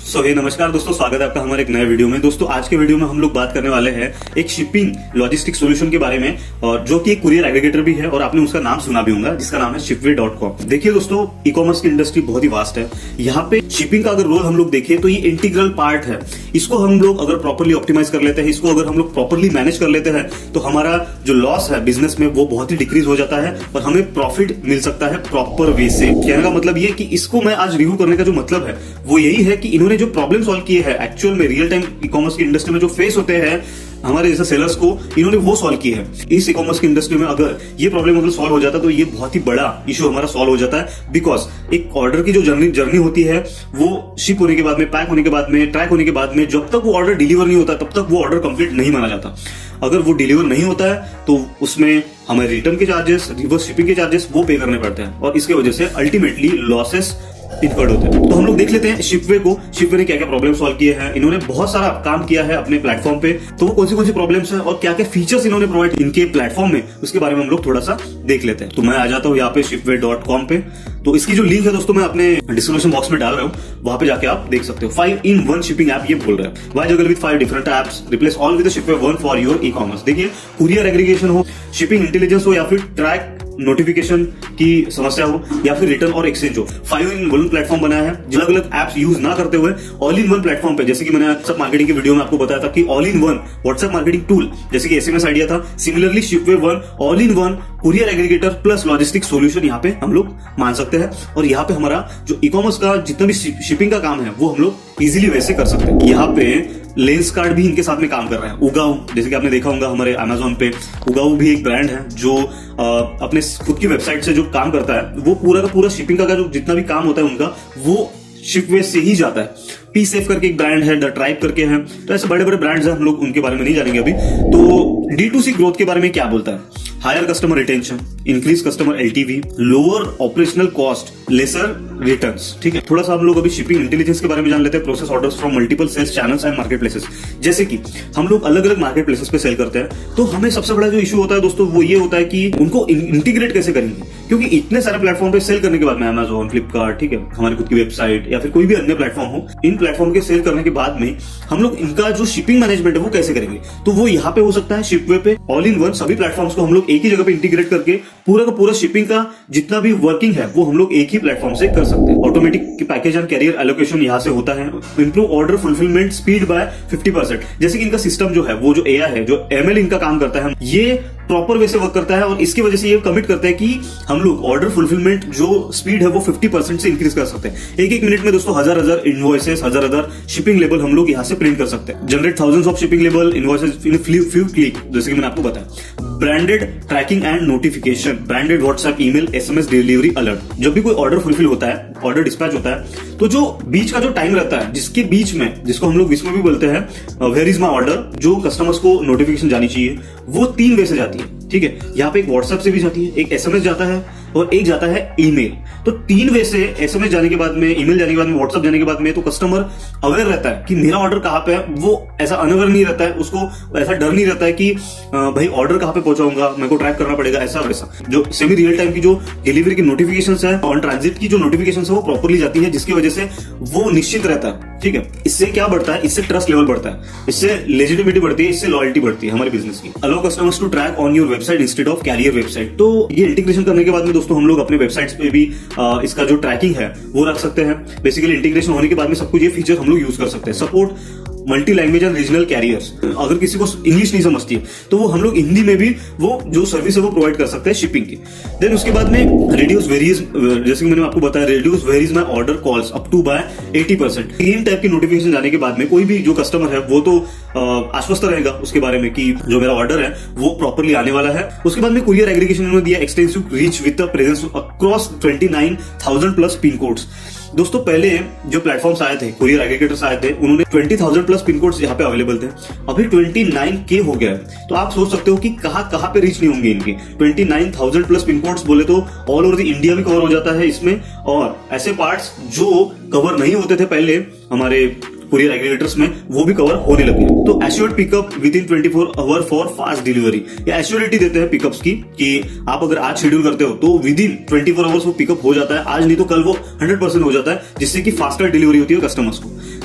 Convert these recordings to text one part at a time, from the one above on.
नमस्कार दोस्तों, स्वागत है आपका हमारे एक नए वीडियो में। दोस्तों आज के वीडियो में हम लोग बात करने वाले हैं एक शिपिंग लॉजिस्टिक सॉल्यूशन के बारे में, और जो कि एक कुरियर एग्रीगेटर भी है और आपने उसका नाम सुना भी होगा, जिसका नाम है shipway.com। देखिए दोस्तों, ई कॉमर्स की इंडस्ट्री बहुत ही वास्ट है। यहाँ पे शिपिंग का अगर रोल हम लोग देखें तो ये इंटीग्रल पार्ट है। इसको हम लोग अगर प्रॉपरली ऑप्टिमाइज कर लेते हैं, इसको अगर हम लोग प्रॉपरली मैनेज कर लेते हैं, तो हमारा जो लॉस है बिजनेस में वो बहुत ही डिक्रीज हो जाता है और हमें प्रॉफिट मिल सकता है प्रॉपर वे से। कहने का मतलब ये कि इसको मैं आज रिव्यू करने का जो मतलब है वो यही है कि इन्होंने जो प्रॉब्लम सॉल्व किए हैं एक्चुअल में रियल टाइम ई कॉमर्स की इंडस्ट्री में जो फेस होते हैं हमारे जैसे सेलर्स को, इन्होंने वो सॉल्व किए हैं। इस ई कॉमर्स की इंडस्ट्री में अगर ये प्रॉब्लम अगर सॉल्व हो जाता तो ये बहुत ही बड़ा इशू हमारा सॉल्व हो जाता है। बिकॉज एक ऑर्डर की जो जर्नी होती है वो शिप होने के बाद में, पैक होने के बाद में, ट्रैक होने के बाद में, जब तक वो ऑर्डर डिलीवर नहीं होता तब तक वो ऑर्डर कंप्लीट नहीं माना जाता। अगर वो डिलीवर नहीं होता है तो उसमें हमें रिटर्न के चार्जेस, रिवर्स शिपिंग के चार्जेस वो पे करने पड़ते हैं, और इसके वजह से अल्टीमेटली लॉसेस इनकर्ड होते हैं। तो हम लोग देख लेते हैं शिपवे को, शिपवे ने क्या क्या प्रॉब्लम सॉल्व किए हैं। इन्होंने बहुत सारा काम किया है अपने प्लेटफॉर्म पे, तो वो कौन सी प्रॉब्लम्स है और क्या क्या फीचर्स इन्होंने प्रोवाइड इनके प्लेटफॉर्म में, उसके बारे में हम लोग थोड़ा सा देख लेते हैं। तो मैं आ जाता हूँ यहाँ पे shipway.com पे। तो इसकी जो लिंक है दोस्तों मैं अपने डिस्क्रिप्शन बॉक्स में डाल रहा हूँ, वहां पे जाके आप देख सकते हो। 5-in-1 शिपिंग ऐप ये बोल रहा है। Why juggle with 5 different apps? Replace all with the Shipway One for your e-commerce। देखिए, कुरियर एग्रीगेशन हो, शिपिंग इंटेलिजेंस हो, या फिर ट्रैक नोटिफिकेशन की समस्या हो, या फिर रिटर्न और एक्सचेंज हो, 5-in-1 प्लेटफॉर्म बनाया है। अलग अलग एप्स यूज ना करते हुए ऑल इन वन प्लेटफॉर्म पे, जैसे कि मैंने व्हाट्सएप मार्केटिंग की वीडियो में आपको बताया था कि all in one WhatsApp marketing tool, जैसे कि एसएमएस आइडिया था, similarly Shipway one all in one courier aggregator plus logistic solution यहाँ पे हम लोग मान सकते हैं। और यहाँ पे हमारा जो ई कॉमर्स का जितना भी शिपिंग का काम है वो हम लोग इजीली वैसे कर सकते हैं। यहाँ पे लेंस कार्ड भी इनके साथ में काम कर रहे हैं। उगाऊ, जैसे कि आपने देखा होगा हमारे अमेजोन पे, उगाऊ भी एक ब्रांड है जो अपने खुद की वेबसाइट से जो काम करता है, वो पूरा का पूरा शिपिंग का जो जितना भी काम होता है उनका, वो शिपवे से ही जाता है। पी सेफ करके एक ब्रांड है, द ट्राइब करके है, तो ऐसे बड़े बड़े ब्रांड्स हैं, हम लोग उनके बारे में नहीं जानेंगे अभी। तो D2C ग्रोथ के बारे में क्या बोलता है? Higher customer retention, increase customer LTV, lower operational cost, lesser returns. ठीक है, थोड़ा सा हम लोग अभी शिपिंग इंटेलिजेंस के बारे में जान लेते हैं। Process orders from multiple sales channels and market places. जैसे कि हम लोग अलग अलग मार्केट प्लेसेस पे सेल करते हैं, तो हमें सबसे बड़ा जो इशू होता है दोस्तों वो ये होता है कि उनको इंटीग्रेट कैसे करेंगे, क्योंकि इतने सारे प्लेटफॉर्म पे सेल करने के बाद में, अमेजोन, फ्लिपकार्ट, ठीक है, हमारी खुद की वेबसाइट या फिर कोई भी अन्य प्लेटफॉर्म हो, इन प्लेटफॉर्म के सेल करने के बाद में हम लोग इनका जो शिपिंग मैनेजमेंट है वो कैसे करेंगे? तो वो यहाँ पे हो सकता है शिपवे पे ऑल इन वन सभी प्लेटफॉर्म्स को हम लोग एक ही जगह पे इंटीग्रेट करके पूरा का पूरा शिपिंग का जितना भी वर्किंग है वो हम लोग एक ही प्लेटफॉर्म से कर सकते हैं। Automatic package and carrier allocation यहाँ से होता है। Improve order fulfilment speed by 50%। जैसे कि इनका सिस्टम जो है, वो जो AI है, जो ML इनका काम करता है, ये प्रॉपर वे से वर्क करता है, और इसकी वजह से ये कमिट करते हैं कि हम लोग ऑर्डर फुलफिलमेंट जो स्पीड है वो 50% से इंक्रीज कर सकते हैं। एक मिनट में दोस्तों हजार इनवॉइसेस, हजार शिपिंग लेबल हम लोग यहाँ से प्रिंट कर सकते हैं। Generate thousands of shipping label invoices in few click, जैसे कि मैंने आपको बताया। Branded tracking and notification, branded WhatsApp, email, SMS delivery alert. जब भी कोई ऑर्डर फुलफिल होता है, ऑर्डर डिस्पैच होता है, तो जो बीच का जो टाइम रहता है, जिसके बीच में, जिसको हम लोग इसमें भी बोलते हैं वेयर इज माई ऑर्डर, जो कस्टमर्स को नोटिफिकेशन जानी चाहिए, वो 3 वे से जाती है। ठीक है, यहाँ पे एक व्हाट्सएप से भी जाती है, एक SMS जाता है और एक जाता है ईमेल। तो 3 वे से SMS जाने के बाद में, ईमेल जाने के बाद में, व्हाट्सएप जाने के बाद में, तो कस्टमर अवेयर रहता है कि मेरा ऑर्डर कहाँ पे है। वो ऐसा अनअवेयर नहीं रहता है, उसको ऐसा डर नहीं रहता है कि भाई ऑर्डर कहाँ पे पहुंचाऊंगा, मेरे को ट्रैक करना पड़ेगा, ऐसा वैसा। जो सेमी रियल टाइम की जो डिलीवरी की नोटिफिकेशन है, ऑन ट्रांजिट की जो नोटिफिकेशन है वो प्रॉपरली जाती है, जिसकी वजह से वो निश्चित रहता है। ठीक है, इससे क्या बढ़ता है? इससे ट्रस्ट लेवल बढ़ता है, इससे लेजिटिमिटी बढ़ती है, इससे लॉयल्टी बढ़ती है हमारे बिजनेस की। Allow customers to track on your website instead of carrier website. तो ये इंटीग्रेशन करने के बाद में दोस्तों हम लोग अपने वेबसाइट्स पे भी इसका जो ट्रैकिंग है वो रख सकते हैं। बेसिकली इंटीग्रेशन होने के बाद में सब कुछ ये फीचर हम लोग यूज कर सकते हैं। Support multi language and regional carriers. अगर किसी को इंग्लिश नहीं समझती है तो वो हम लोग हिंदी में भी वो जो सर्विस है वो प्रोवाइड कर सकते हैं शिपिंग की। देन उसके बाद में रिड्यूस वेरीज, जैसे कि मैंने आपको बताया, reduce where's my order calls up to by 80%। इन टाइप की नोटिफिकेशन जाने के बाद में कोई भी जो कस्टमर है वो तो आश्वस्त रहेगा उसके बारे में कि जो मेरा ऑर्डर है वो प्रॉपरली आने वाला है। उसके बाद में कुरियर एग्रीगेशन उन्होंने दिया extensive reach with the presence across 29,000 plus pin codes. दोस्तों पहले जो प्लेटफॉर्म्स आए थे, कुरियर एग्रीगेटर्स आए थे, उन्होंने 20,000 प्लस पिन कोड्स यहाँ पे अवेलेबल थे। अभी 29K हो गया है। तो आप सोच सकते हो कि कहां पे रीच नहीं होंगे इनके। 29,000 प्लस पिन कोड्स बोले तो ऑल ओवर द इंडिया भी कवर हो जाता है इसमें, और ऐसे पार्ट्स जो कवर नहीं होते थे पहले हमारे कुरियर एग्रीगेटर्स में, वो भी कवर होने लगे। तो assured pickup within 24 hour for fast delivery, या एश्योरिटी देते हैं पिकअप्स की कि आप अगर आज शेड्यूल करते हो तो विद इन 24 आवर्स वो पिकअप हो जाता है, आज नहीं तो कल वो 100% हो जाता है, जिससे कि फास्टर डिलीवरी होती है कस्टमर्स को।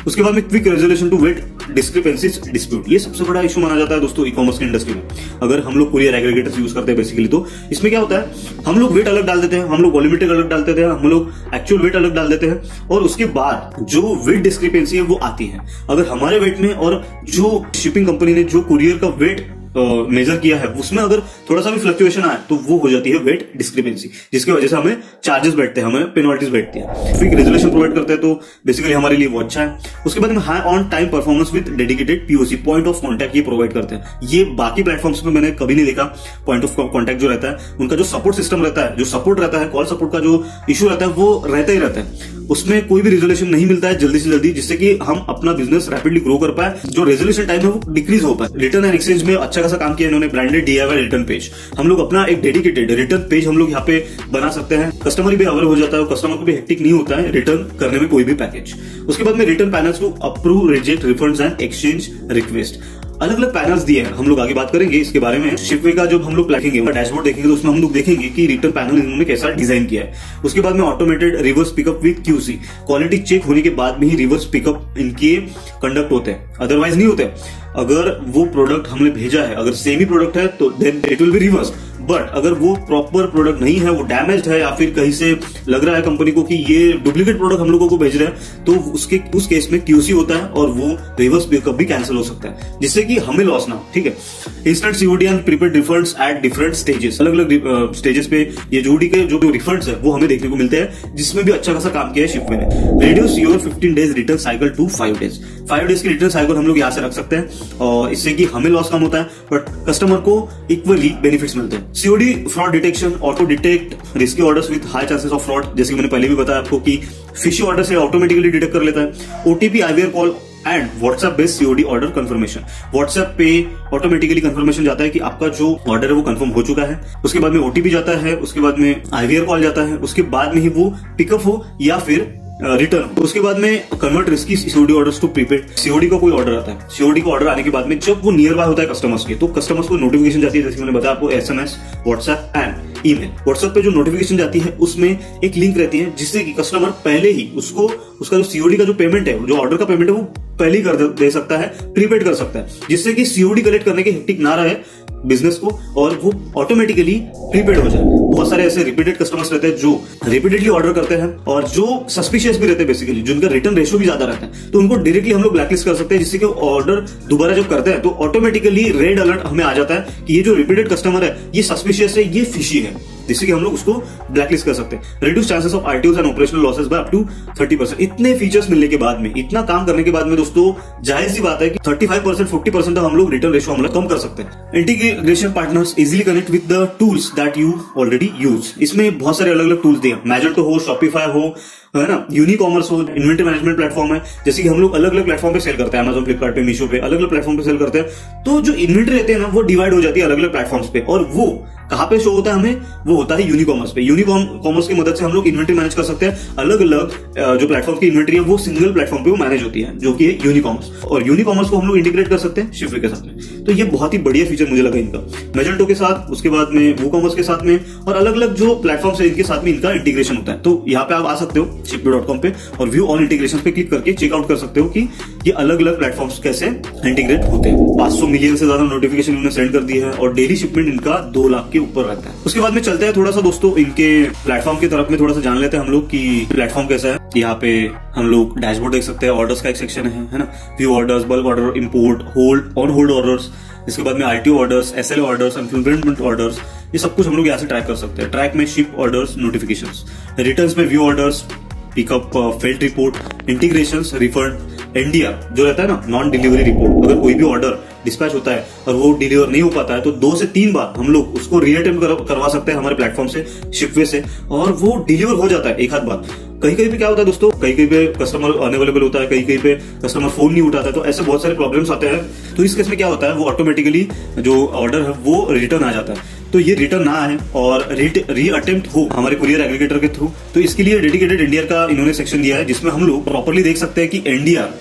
उसके बाद में quick resolution to weight discrepancies dispute, ये सबसे बड़ा इशू माना जाता है दोस्तों ई कॉमर्स की इंडस्ट्री में। अगर हम लोग कुरियर एग्रीगेटर्स यूज करते हैं बेसिकली, तो इसमें क्या होता है, हम लोग वेट अलग डाल देते हैं, हम लोग वॉल्यूमेट्रिक अलग डाल देते हैं, हम लोग एक्चुअल वेट अलग डाल देते हैं, और उसके बाद जो वेट डिस्क्रिपेंसी है वो आती है। अगर हमारे वेट में और जो शिपिंग कंपनी ने जो कुरियर का वेट मेजर किया है उसमें अगर थोड़ा सा भी फ्लक्चुएशन आए तो वो हो जाती है वेट डिस्क्रिपेंसी, जिसकी वजह से हमें चार्जेस बैठते हैं, हमें पेनल्टीज बैठती है। क्विक रेजोल्यूशन प्रोवाइड करते हैं तो बेसिकली हमारे लिए वो अच्छा है। उसके बाद में high on time performance with dedicated POC, point of contact, ये प्रोवाइड करते हैं। ये बाकी प्लेटफॉर्म्स पे मैंने कभी नहीं देखा। पॉइंट ऑफ कॉन्टैक्ट जो रहता है, उनका जो सपोर्ट सिस्टम रहता है, जो सपोर्ट रहता है, कॉल सपोर्ट का जो इशू रहता है वो रहता ही रहता है। उसमें कोई भी रेजोल्यूशन नहीं मिलता है जल्दी से जल्दी, जिससे कि हम अपना बिजनेस रैपिडली ग्रो कर पाए, जो रेजोल्यूशन टाइम है वो डिक्रीज हो पाए। रिटर्न एंड एक्सचेंज में अच्छा खासा काम किया इन्होंने, ब्रांडेड DIY रिटर्न पेज, हम लोग अपना एक डेडिकेटेड रिटर्न पेज हम लोग यहाँ पे बना सकते हैं। कस्टमर भी अवेयर हो जाता है, कस्टमर को भी हेक्टिक नहीं होता है रिटर्न करने में कोई भी पैकेज। उसके बाद में return panels to approve, reject, refunds and exchange request, अलग अलग पैनल्स दिए हैं, हम लोग आगे बात करेंगे इसके बारे में। शिपवे का जब हम लोग देखेंगे, डैशबोर्ड देखेंगे तो उसमें हम लोग देखेंगे कि रिटर्न पैनल इन्होंने कैसा डिजाइन किया है। उसके बाद में automated reverse pickup with QC, quality check होने के बाद में ही रिवर्स पिकअप इनके कंडक्ट होते हैं, अदरवाइज नहीं होते। अगर वो प्रोडक्ट हमने भेजा है, अगर सेम ही प्रोडक्ट है तो then it will be reverse, but अगर वो प्रॉपर प्रोडक्ट नहीं है, वो डैमेज्ड है, या फिर कहीं से लग रहा है कंपनी को कि ये डुप्लीकेट प्रोडक्ट हम लोगों को भेज रहे हैं, तो उस केस में QC होता है और वो रिवर्स पिकअप भी कैंसिल हो सकता है, जिससे कि हमें लॉस ना हो। ठीक है। Instant COD and prepaid refunds at different stages, अलग अलग स्टेजेस पे ये COD के जो रिफंड्स है वो हमें देखने को मिलते हैं, जिसमें भी अच्छा खासा काम किया है शिपवे ने। Reduce your 15 days return cycle to 5 days, 5 days की रिटर्न साइकिल हम लोग यहाँ से रख सकते हैं, और इससे कि हमें लॉस कम होता है बट कस्टमर को इक्वली बेनिफिट्स मिलते हैं। COD fraud detection, auto detect risky orders with high chances of fraud, जैसे कि मैंने पहले भी बताया आपको कि फिशी ऑर्डर से ऑटोमेटिकली डिटेक्ट कर लेता है। OTP, IVR call and WhatsApp based COD order confirmation, WhatsApp पे ऑटोमेटिकली कंफर्मेशन जाता है कि आपका जो ऑर्डर है वो कंफर्म हो चुका है। उसके बाद में OTP जाता है, उसके बाद में IVR कॉल जाता है, उसके बाद में ही वो पिकअप हो या फिर रिटर्न। उसके बाद में convert risky COD orders to prepaid, COD का कोई ऑर्डर आता है, COD का ऑर्डर आने के बाद में जब वो नियर बाय होता है कस्टमर्स के, तो कस्टमर्स को नोटिफिकेशन जाती है, जैसे मैंने बताया आपको SMS, WhatsApp and email. WhatsApp पे जो नोटिफिकेशन जाती है उसमें एक लिंक रहती है, जिससे कि कस्टमर पहले ही उसका जो COD का जो पेमेंट है, जो ऑर्डर का पेमेंट है, वो पहले ही कर दे सकता है, प्रीपेड कर सकता है, जिससे कि COD कलेक्ट करने की हेक्टिक ना रहे बिजनेस को, और वो ऑटोमेटिकली प्रीपेड हो जाए। बहुत सारे ऐसे रिपीटेड कस्टमर्स रहते हैं जो रिपीटेडली ऑर्डर करते हैं और जो सस्पिशियस भी रहते हैं बेसिकली, जिनका रिटर्न रेशियो भी ज्यादा रहता है, तो उनको डायरेक्टली हम लोग ब्लैकलिस्ट कर सकते हैं, जिससे कि ऑर्डर दोबारा जब करते हैं तो ऑटोमेटिकली रेड अलर्ट हमें आ जाता है कि ये जो रिपीटेड कस्टमर है ये सस्पिशियस है, ये फिशी है, जिससे कि हम लोग उसको ब्लैकलिस्ट कर सकते हैं। Reduce chances of RTOs and operational losses by up to 30%। इतने फीचर्स मिलने के बाद में, इतना काम करने के बाद में दोस्तों, जाहिर सी बात है कि 35% 40% तक हम लोग रिटर्न रेशियो हम लोग कम कर सकते हैं। Integration partners easily connect with the tools that you already use, इसमें बहुत सारे अलग अलग टूल्स दिए, मैजेंटो हो, शॉपिफाई हो, है ना, यूनिकॉमर्स हो, इन्वेंटरी मैनेजमेंट प्लेटफॉर्म है, जैसे कि हम लोग अलग अलग प्लेटफॉर्म पे सेल करते हैं, Amazon, फ्लिपकार्ट पे, मीशो पे, अलग अलग प्लेटफॉर्म पे सेल करते हैं, तो जो इन्वेंटरी रहते हैं ना वो डिवाइड हो जाती है अलग अलग प्लेटफॉर्म्स पे, और वो कहां पे शो होता है हमें, वो होता है यूनिकॉमर्स पे। यूनिकॉमर्स की मदद से हम लोग इन्वेंटरी मैनेज कर सकते हैं, अलग अलग जो प्लेटफॉर्म की इन्वेंटरी है वो सिंगल प्लेटफॉर्म पे वो मैनेज होती है, जो कि है यूनिकॉमर्स, और यूनिकॉमर्स को हम लोग इंटीग्रेट कर सकते हैं शिपवे के साथ में। तो ये बहुत ही बढ़िया फीचर मुझे लगा इनका, मैजेंटो के साथ, उसके बाद में वूकॉमर्स के साथ में, और अलग अलग जो प्लेटफॉर्म है इनके साथ में इनका इंटीग्रेशन होता है। तो यहाँ पे आप आ सकते हो shipway.com पे और व्यू ऑल इंटीग्रेशन पे क्लिक करके चेकआउट कर सकते हो कि ये अलग अलग प्लेटफॉर्म्स कैसे इंटीग्रेट होते हैं। 500 मिलियन से ज्यादा नोटिफिकेशन इन्होंने सेंड कर दी है, और डेली शिपमेंट इनका 2 लाख के ऊपर रहता है। उसके बाद में चलते हैं थोड़ा सा दोस्तों इनके प्लेटफॉर्म की तरफ में, थोड़ा सा जान लेते हैं हम लोग कि प्लेटफॉर्म कैसा है। यहाँ पे हम लोग डैशबोर्ड देख सकते हैं, ऑर्डर्स का एक सेक्शन है ना, view orders, bulk order, import, hold, on hold orders, इसके बाद में RTO orders, SLA orders, fulfilment orders, ये सब कुछ हम लोग यहाँ से ट्रैक कर सकते हैं। ट्रैक में शिप ऑर्डर्स, नोटिफिकेशंस, रिटर्न्स में view orders, pickup, failed report, integrations, refund, NDR जो रहता है ना, नॉन डिलीवरी रिपोर्ट, अगर कोई भी ऑर्डर डिस्पैच होता है और वो डिलीवर नहीं हो पाता है तो 2 से 3 बार हम लोग उसको रीअटेम्प्ट करवा सकते हैं हमारे प्लेटफॉर्म से, शिपवे से, और वो डिलीवर हो जाता है एक आध बार। कहीं कहीं पे क्या होता है दोस्तों, कहीं कहीं पे कस्टमर अनअवेलेबल होता है, कहीं कहीं पे कस्टमर फोन नहीं उठाता है, तो ऐसे बहुत सारे प्रॉब्लम्स आते हैं। तो इस केस में क्या होता है, वो ऑटोमेटिकली जो ऑर्डर है वो रिटर्न आ जाता है। तो ये रिटर्न ना आए और रीअटेम्प्ट हो हमारे कुरियर एग्रीगेटर के थ्रू, तो इसके लिए डेडिकेटेड NDR का इन्होंने सेक्शन दिया है, जिसमें हम लोग प्रॉपर्ली देख सकते हैं कि NDR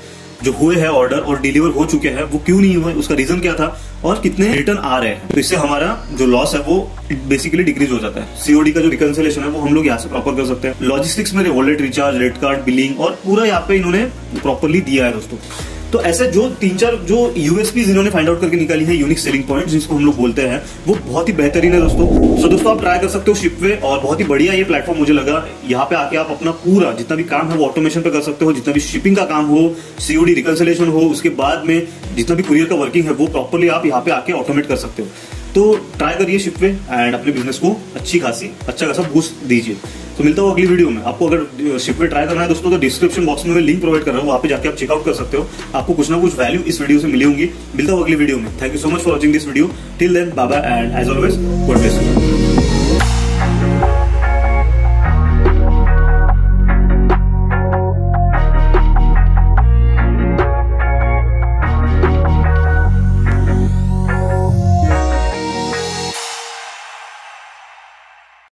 जो हुए हैं ऑर्डर और डिलीवर हो चुके हैं वो क्यों नहीं हुए, उसका रीजन क्या था और कितने रिटर्न आ रहे हैं। तो इससे हमारा जो लॉस है वो बेसिकली डिक्रीज हो जाता है। सीओडी का जो रिकंसिलेशन है वो हम लोग यहाँ से प्रॉपर कर सकते हैं। लॉजिस्टिक्स में wallet recharge, rate card, billing और पूरा यहाँ पे इन्होंने प्रॉपरली दिया है दोस्तों। तो ऐसे जो 3-4 जो यूएसपीज इन्होंने फाइंड आउट करके निकाली है, यूनिक सेलिंग पॉइंट जिसको हम लोग बोलते हैं, वो बहुत ही बेहतरीन है दोस्तों। सो दोस्तों आप ट्राई कर सकते हो शिपवे, और बहुत ही बढ़िया ये प्लेटफॉर्म मुझे लगा। यहाँ पे आके आप अपना पूरा जितना भी काम है वो ऑटोमेशन पे कर सकते हो, जितना भी शिपिंग का काम हो, सीओडी रिकंसिलेशन हो, उसके बाद में जितना भी कुरियर का वर्किंग है वो प्रॉपरली आप यहाँ पे आके ऑटोमेट कर सकते हो। तो ट्राई करिए शिपवे एंड अपने बिजनेस को अच्छा खासा बूस्ट दीजिए। तो मिलता हूँ अगली वीडियो में। आपको अगर शिपवे ट्राई करना है दोस्तों तो डिस्क्रिप्शन बॉक्स में मैं लिंक प्रोवाइड कर रहा हूँ, वहाँ पे जाके आप चेकआउट कर सकते हो। आपको कुछ ना कुछ वैल्यू इस वीडियो से मिली होंगी। मिलता हूँ अगली वीडियो में। Thank you so much for watching this video. Till then bye bye and as always God bless you.